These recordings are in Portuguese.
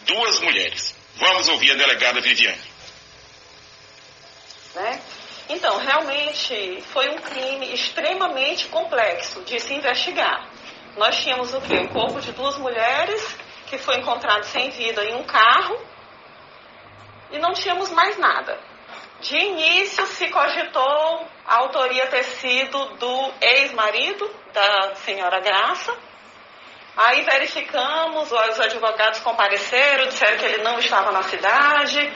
duas mulheres. Vamos ouvir a delegada Viviane. Então, realmente foi um crime extremamente complexo de se investigar. Nós tínhamos o quê? O corpo de duas mulheres que foi encontrado sem vida em um carro e não tínhamos mais nada. De início se cogitou a autoria ter sido do ex-marido da senhora Graça. Aí verificamos, os advogados compareceram, disseram que ele não estava na cidade,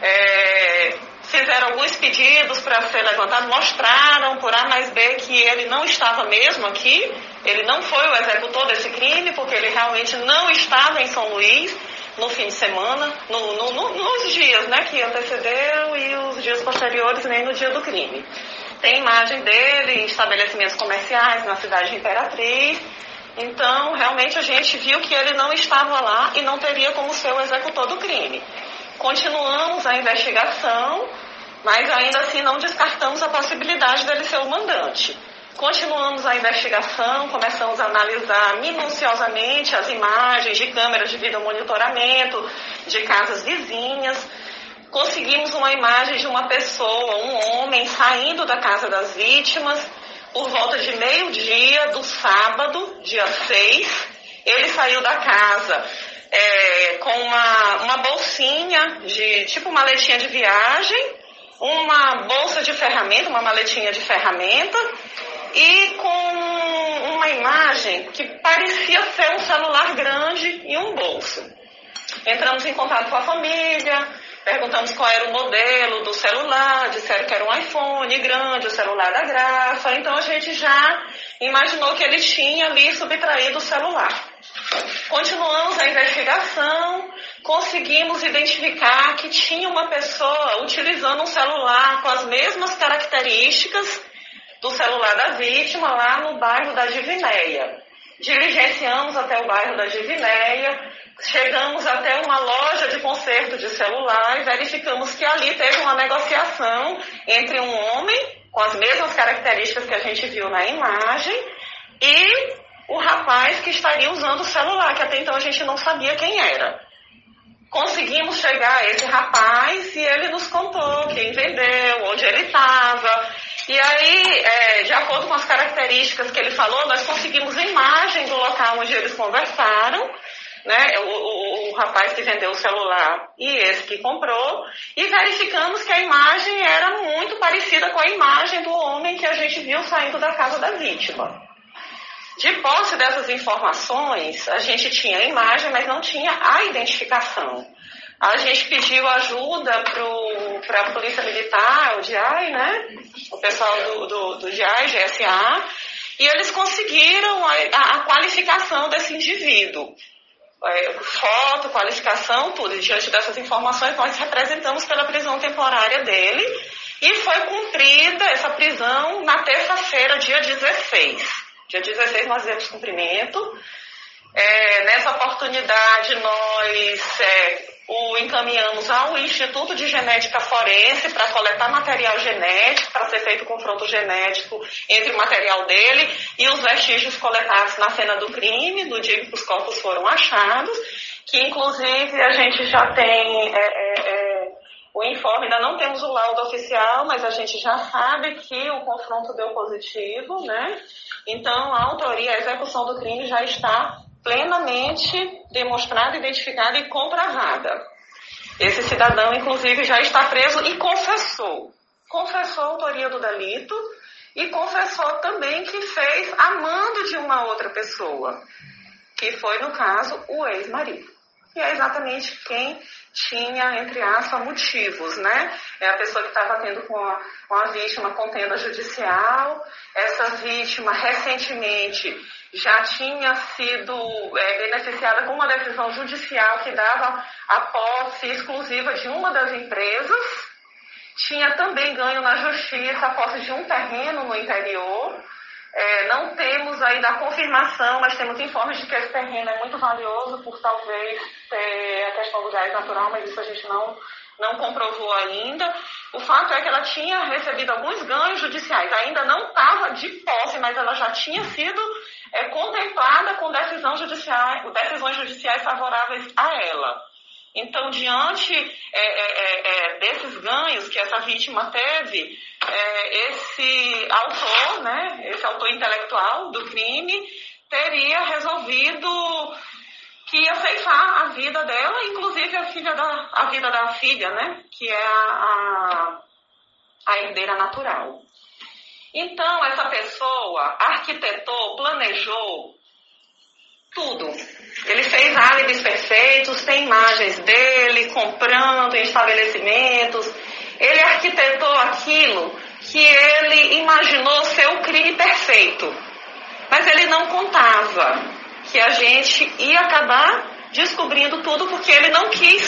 fizeram alguns pedidos para ser levantado, mostraram por A mais B que ele não estava mesmo aqui, ele não foi o executor desse crime, porque ele realmente não estava em São Luís no fim de semana, nos dias que antecederam e os dias posteriores, nem no dia do crime. Tem imagem dele em estabelecimentos comerciais na cidade de Imperatriz. Então, realmente a gente viu que ele não estava lá e não teria como ser o executor do crime. Continuamos a investigação, mas ainda assim não descartamos a possibilidade dele ser o mandante. Continuamos a investigação, começamos a analisar minuciosamente as imagens de câmeras de videomonitoramento, de casas vizinhas. Conseguimos uma imagem de uma pessoa, um homem, saindo da casa das vítimas, por volta de meio-dia do sábado, dia 6, ele saiu da casa com uma bolsinha, tipo maletinha de viagem, uma bolsa de ferramenta, uma maletinha de ferramenta, e com uma imagem que parecia ser um celular grande e um bolso. Entramos em contato com a família, perguntamos qual era o modelo do celular, disseram que era um iPhone grande, o celular da Graça, então a gente já imaginou que ele tinha ali subtraído o celular. Continuamos a investigação, conseguimos identificar que tinha uma pessoa utilizando um celular com as mesmas características do celular da vítima lá no bairro da Divinéia. Diligenciamos até o bairro da Divinéia, chegamos até uma loja de conserto de celular e verificamos que ali teve uma negociação entre um homem com as mesmas características que a gente viu na imagem e o rapaz que estaria usando o celular, que até então a gente não sabia quem era. Conseguimos chegar a esse rapaz e ele nos contou quem vendeu, onde ele estava. E aí, de acordo com as características que ele falou, nós conseguimos imagem do local onde eles conversaram, o rapaz que vendeu o celular e esse que comprou, e verificamos que a imagem era muito parecida com a imagem do homem que a gente viu saindo da casa da vítima. De posse dessas informações, a gente tinha a imagem, mas não tinha a identificação. A gente pediu ajuda para a Polícia Militar, o DIAI, o pessoal do DIAI, GSA, e eles conseguiram a qualificação desse indivíduo. Foto, qualificação, tudo. E diante dessas informações, nós representamos pela prisão temporária dele e foi cumprida essa prisão na terça-feira, dia 16. Dia 16 nós demos cumprimento. Nessa oportunidade nós o encaminhamos ao Instituto de Genética Forense para coletar material genético, para ser feito confronto genético entre o material dele e os vestígios coletados na cena do crime, no dia que os corpos foram achados, que inclusive a gente já tem o informe, ainda não temos o laudo oficial, mas a gente já sabe que o confronto deu positivo, Então, a autoria, a execução do crime já está plenamente demonstrada, identificada e comprovada. Esse cidadão, inclusive, já está preso e confessou. Confessou a autoria do delito e confessou também que fez a mando de uma outra pessoa, que foi, no caso, o ex-marido. E é exatamente quem tinha, entre aspas, motivos, É a pessoa que estava tendo com a vítima contenda judicial. Essa vítima, recentemente, já tinha sido beneficiada com uma decisão judicial que dava a posse exclusiva de uma das empresas. Tinha também ganho na justiça a posse de um terreno no interior. Não temos ainda a confirmação, mas temos informes de que esse terreno é muito valioso por talvez ter a questão do gás natural, mas isso a gente não comprovou ainda. O fato é que ela tinha recebido alguns ganhos judiciais, ainda não estava de posse, mas ela já tinha sido contemplada com decisões judiciais favoráveis a ela. Então, diante desses ganhos que essa vítima teve, esse autor, né, esse autor intelectual do crime, teria resolvido que ia ceifar a vida dela, inclusive a vida da filha, né, que é a herdeira natural. Então, essa pessoa arquitetou, planejou tudo. Ele fez álibis perfeitos, tem imagens dele comprando em estabelecimentos. Ele arquitetou aquilo que ele imaginou ser o crime perfeito. Mas ele não contava que a gente ia acabar descobrindo tudo, porque ele não quis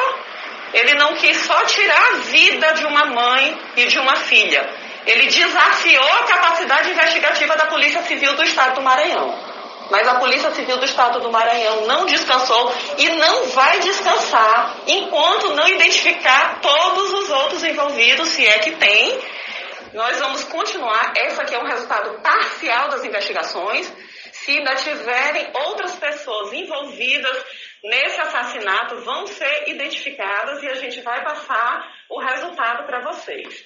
só tirar a vida de uma mãe e de uma filha. Ele desafiou a capacidade investigativa da Polícia Civil do Estado do Maranhão. Mas a Polícia Civil do Estado do Maranhão não descansou e não vai descansar enquanto não identificar todos os outros envolvidos, se é que tem. Nós vamos continuar. Esse aqui é um resultado parcial das investigações. Se ainda tiverem outras pessoas envolvidas nesse assassinato, vão ser identificadas e a gente vai passar o resultado para vocês.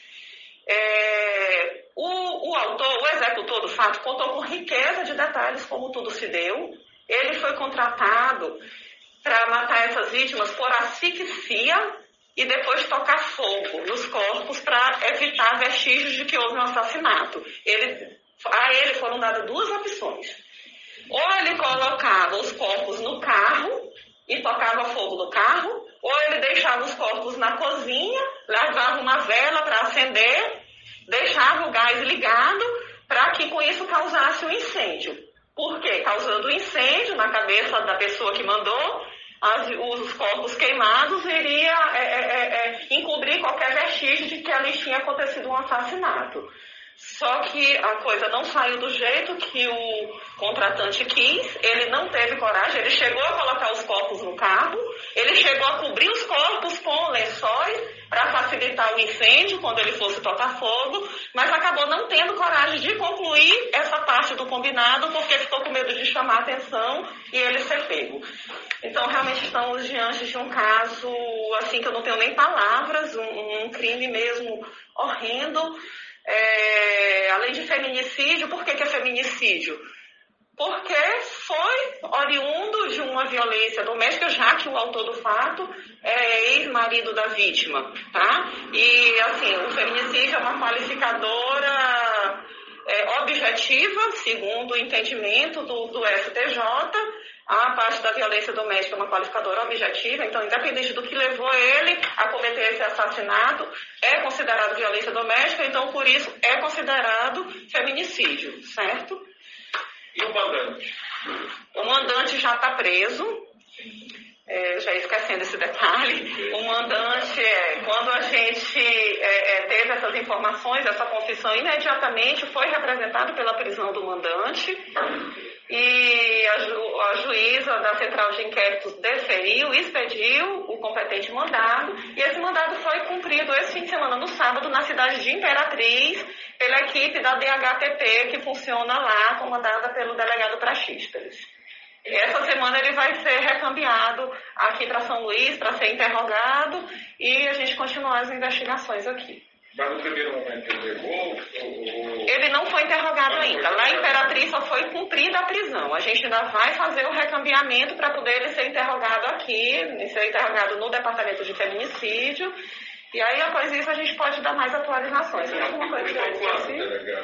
O autor, o executor do fato, contou com riqueza de detalhes como tudo se deu. Ele foi contratado para matar essas vítimas por asfixia e depois tocar fogo nos corpos para evitar vestígios de que houve um assassinato. A ele foram dadas duas opções. Ou ele colocava os corpos no carro e tocava fogo no carro, ou ele deixava os corpos na cozinha, levava uma vela para acender, deixava o gás ligado para que com isso causasse um incêndio. Por quê? Causando incêndio na cabeça da pessoa que mandou, os corpos queimados iria encobrir qualquer vestígio de que ali tinha acontecido um assassinato. Só que a coisa não saiu do jeito que o contratante quis, ele não teve coragem, ele chegou a colocar os corpos no carro, ele chegou a cobrir os corpos com lençóis para facilitar o incêndio quando ele fosse tocar fogo, mas acabou não tendo coragem de concluir essa parte do combinado porque ficou com medo de chamar a atenção e ele ser pego. Então, realmente estamos diante de um caso, assim, que eu não tenho nem palavras, um crime mesmo horrendo. Além de feminicídio, por que é feminicídio? Porque foi oriundo de uma violência doméstica, já que o autor do fato é ex-marido da vítima, tá? E, assim, o feminicídio é uma qualificadora objetiva, segundo o entendimento do STJ. A parte da violência doméstica é uma qualificadora objetiva, então, independente do que levou ele a cometer esse assassinato, é considerado violência doméstica, então, por isso, é considerado feminicídio, certo? E o mandante? O mandante já está preso, já esquecendo esse detalhe. O mandante, quando a gente teve essas informações, essa confissão, imediatamente foi representado pela prisão do mandante. E a juíza da Central de Inquéritos expediu o competente mandado, e esse mandado foi cumprido esse fim de semana, no sábado, na cidade de Imperatriz, pela equipe da DHPP, que funciona lá, comandada pelo delegado Praxísteres. Essa semana ele vai ser recambiado aqui para São Luís, para ser interrogado, e a gente continua as investigações aqui. Mas no primeiro momento ele levou? Ele não foi interrogado ainda. Lá em Imperatriz só foi cumprida a prisão. A gente ainda vai fazer o recambiamento para poder ele ser interrogado aqui, ser interrogado no departamento de feminicídio. E aí, após isso, a gente pode dar mais atualizações. Tem alguma coisa que eu esqueci?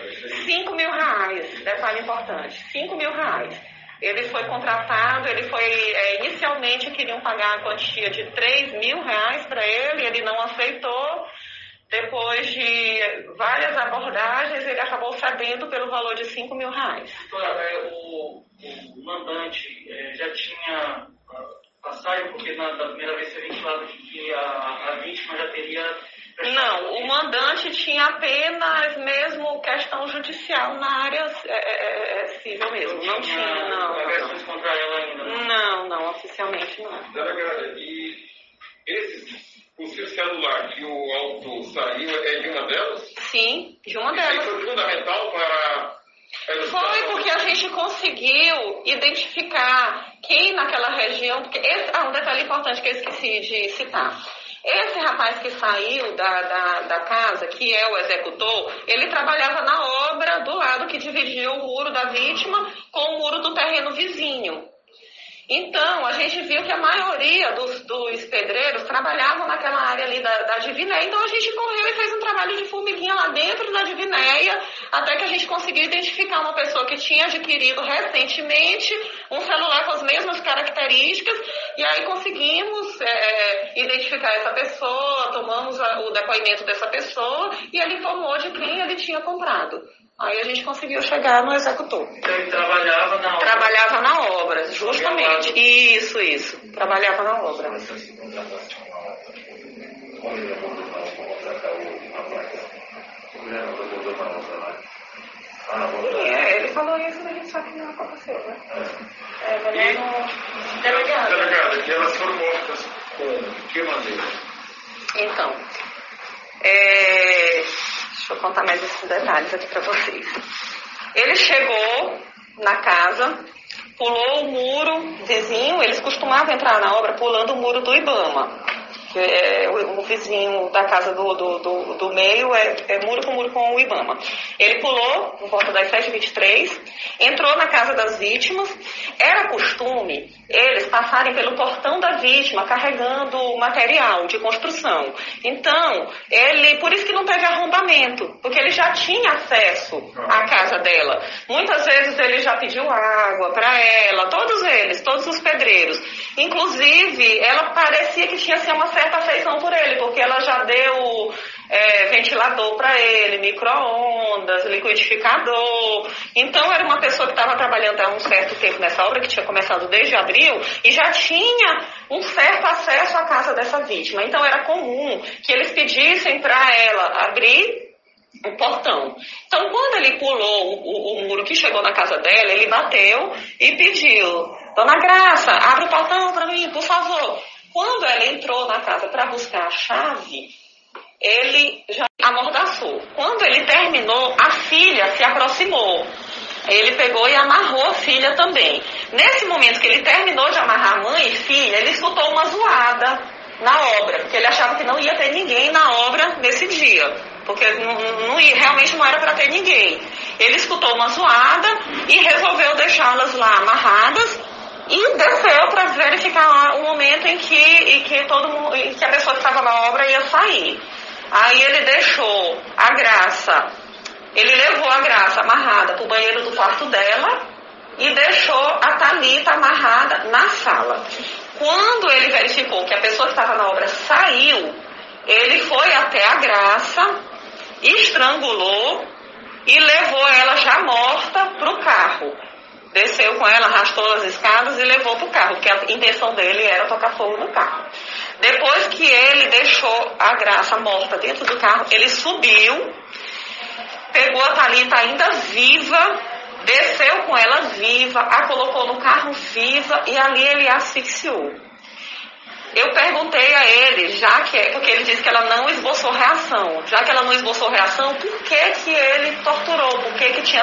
R$5.000, detalhe importante. R$5.000. Ele foi contratado, inicialmente queriam pagar a quantia de R$3.000 para ele não aceitou. Depois de várias abordagens, ele acabou cedendo pelo valor de R$5.000. O mandante já tinha passagem, porque da primeira vez foi ventilado de que a vítima já teria... Não, o mandante tinha apenas mesmo questão judicial na área civil mesmo. Não tinha, não. Agressões contra ela ainda? Não, oficialmente não. Delegada, e esses... O seu celular que o autor saiu é de uma delas? Sim, de uma delas. Isso foi fundamental para Foi porque a gente conseguiu identificar quem naquela região, porque um detalhe importante que eu esqueci de citar. Esse rapaz que saiu da casa, que é o executor, ele trabalhava na obra do lado que dividia o muro da vítima com o muro do terreno vizinho. Então, a gente viu que a maioria dos pedreiros trabalhavam naquela área ali da Divinéia. Então, a gente correu e fez um trabalho de formiguinha lá dentro da Divinéia, até que a gente conseguiu identificar uma pessoa que tinha adquirido recentemente um celular com as mesmas características, e aí conseguimos identificar essa pessoa, tomamos o depoimento dessa pessoa, e ele informou de quem ele tinha comprado. Aí a gente conseguiu chegar no executor. Então ele trabalhava na obra? Trabalhava na obra, justamente. Isso. Trabalhava na obra. Ele falou isso, mas a gente sabe que não aconteceu, né? Delegada, que elas foram mortas de que maneira? Então, deixa eu contar mais esses detalhes aqui para vocês. Ele chegou na casa, pulou o muro vizinho, eles costumavam entrar na obra pulando o muro do Ibama. O vizinho da casa do meio é muro com o Ibama. Ele pulou por volta das 7h23, entrou na casa das vítimas. Era costume eles passarem pelo portão da vítima carregando material de construção. Então, por isso que não teve arrombamento, porque ele já tinha acesso à casa dela. Muitas vezes ele já pediu água para ela, todos os pedreiros. Inclusive, ela parecia que tinha assim, uma certa afeição por ele, porque ela já deu ventilador para ele, micro-ondas, liquidificador. Então, era uma pessoa que estava trabalhando há um certo tempo nessa obra, que tinha começado desde abril, e já tinha um certo acesso à casa dessa vítima. Então, era comum que eles pedissem para ela abrir o portão. Então, quando ele pulou o muro que chegou na casa dela, ele bateu e pediu: Dona Graça, abre o portão para mim, por favor. Quando ela entrou na casa para buscar a chave, ele já amordaçou. Quando ele terminou, a filha se aproximou. Ele pegou e amarrou a filha também. Nesse momento que ele terminou de amarrar a mãe e filha, ele escutou uma zoada na obra, porque ele achava que não ia ter ninguém na obra nesse dia, porque realmente não era para ter ninguém. Ele escutou uma zoada e resolveu deixá-las lá amarradas e desceu para verificar o momento em que a pessoa que estava na obra ia sair. Aí ele deixou a Graça, ele levou a Graça amarrada para o banheiro do quarto dela e deixou a Thalita amarrada na sala. Quando ele verificou que a pessoa que estava na obra saiu, ele foi até a Graça, estrangulou e levou ela já morta para o carro. Desceu com ela, arrastou as escadas e levou para o carro, porque a intenção dele era tocar fogo no carro. Depois que ele deixou a Graça morta dentro do carro, ele subiu, pegou a Thalita ainda viva, desceu com ela viva, a colocou no carro viva e ali ele a asfixiou. Eu perguntei a ele, porque ele disse que ela não esboçou reação. Já que ela não esboçou reação, por que ele torturou? Por que tinha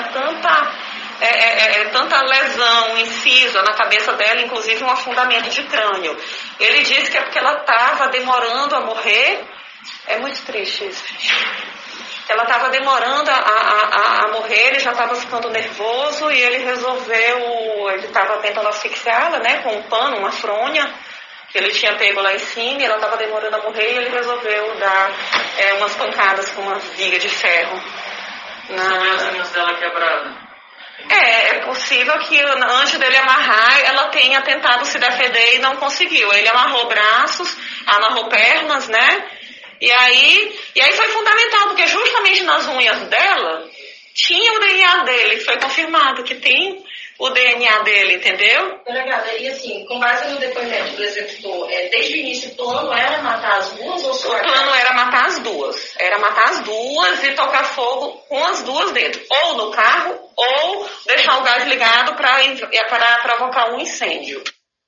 tanta lesão incisa na cabeça dela, inclusive um afundamento de crânio? Ele disse que é porque ela estava demorando a morrer. É muito triste isso, gente. Ela estava demorando a morrer, ele já estava ficando nervoso e ele estava tentando asfixiá-la, né, com um pano, uma fronha, que ele tinha pego lá em cima, e ela estava demorando a morrer e ele resolveu dar umas pancadas com uma viga de ferro. As unhas dela quebradas. É possível que antes dele amarrar, ela tenha tentado se defender e não conseguiu. Ele amarrou braços, amarrou pernas, né? E aí foi fundamental, porque justamente nas unhas dela tinha o DNA dele, foi confirmado que tem o DNA dele, entendeu? Delegada, e assim, com base no depoimento do executor, desde o início o plano era matar as duas ou só? O plano era matar as duas. Era matar as duas e tocar fogo com as duas dentro. Ou no carro, ou deixar o gás ligado para provocar um incêndio.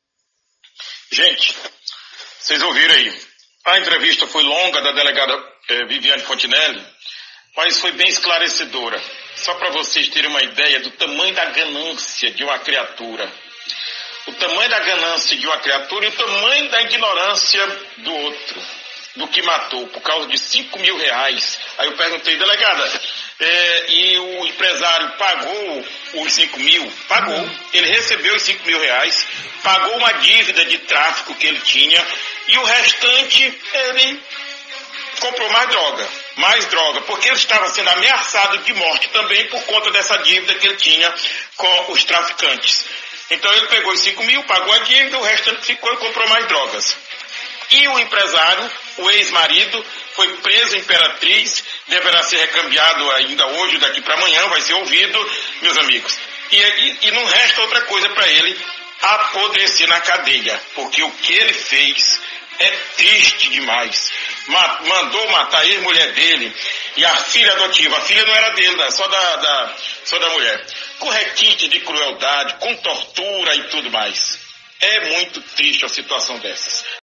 Gente, vocês ouviram aí. A entrevista foi longa da delegada Viviane Fontinelli, mas foi bem esclarecedora. só para vocês terem uma ideia do tamanho da ganância de uma criatura. O tamanho da ganância de uma criatura e o tamanho da ignorância do outro, do que matou, por causa de 5 mil reais. Aí eu perguntei, delegada, e o empresário pagou os 5 mil? Pagou. Ele recebeu os 5 mil reais, pagou uma dívida de tráfico que ele tinha, e o restante ele comprou mais droga, porque ele estava sendo ameaçado de morte também por conta dessa dívida que ele tinha com os traficantes. Então ele pegou os 5 mil, pagou a dívida, o restante ficou e comprou mais drogas. E o empresário, o ex-marido, foi preso em Imperatriz, deverá ser recambiado ainda hoje, daqui para amanhã, vai ser ouvido, meus amigos. E não resta outra coisa para ele, apodrecer na cadeia, porque o que ele fez é triste demais. Mandou matar a ex-mulher dele e a filha adotiva. A filha não era dele, só da mulher. Com requinte de crueldade, com tortura e tudo mais. É muito triste a situação dessas.